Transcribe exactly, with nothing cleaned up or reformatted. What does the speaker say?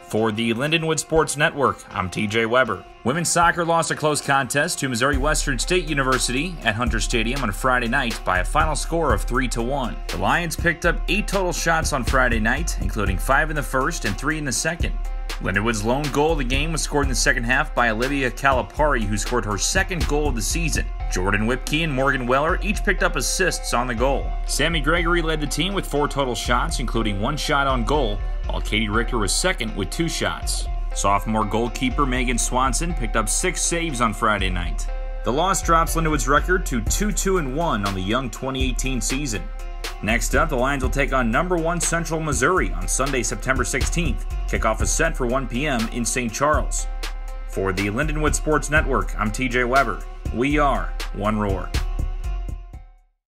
For the Lindenwood Sports Network, I'm T J Weber. Women's soccer lost a close contest to Missouri Western State University at Hunter Stadium on Friday night by a final score of three to one. The Lions picked up eight total shots on Friday night, including five in the first and three in the second. Lindenwood's lone goal of the game was scored in the second half by Olivia Calipari, who scored her second goal of the season. Jordan Whipkey and Morgan Weller each picked up assists on the goal. Sammy Gregory led the team with four total shots, including one shot on goal, while Katie Richter was second with two shots. Sophomore goalkeeper Megan Swanson picked up six saves on Friday night. The loss drops Lindenwood's record to two two and one on the young twenty eighteen season. Next up, the Lions will take on number one Central Missouri on Sunday, September sixteenth. Kickoff is set for one p m in Saint Charles. For the Lindenwood Sports Network, I'm T J Weber. We are One Roar.